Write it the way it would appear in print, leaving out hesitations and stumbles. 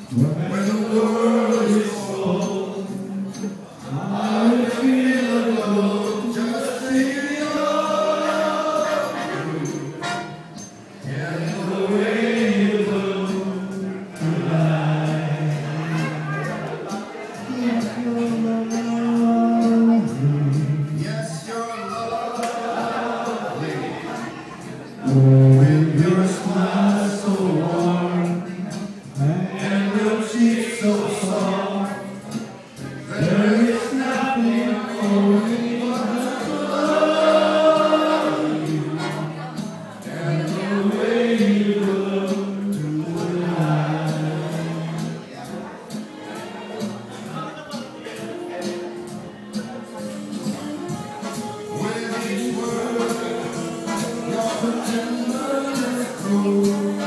When the world is cold, I feel alone. Just feel and the way you look tonight. Yes, you're lovely. Yes, you're lovely. With your smile so warm and your cheeks so soft, there is nothing for me but to love you and the way you look tonight. With each word, your tenderness grows.